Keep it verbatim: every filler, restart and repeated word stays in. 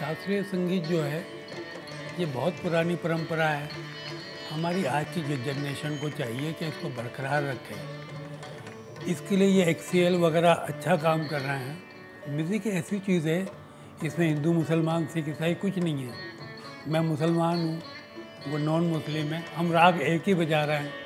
शास्त्रीय संगीत जो है ये बहुत पुरानी परंपरा है। हमारी आज की जो जनरेशन को चाहिए कि इसको बरकरार रखें। इसके लिए ये एक्सीएल वगैरह अच्छा काम कर रहे हैं। म्यूज़िक ऐसी चीज़ है, इसमें हिंदू मुसलमान सिख ईसाई कुछ नहीं है। मैं मुसलमान हूँ, वो नॉन मुस्लिम है, हम राग एक ही बजा रहे हैं।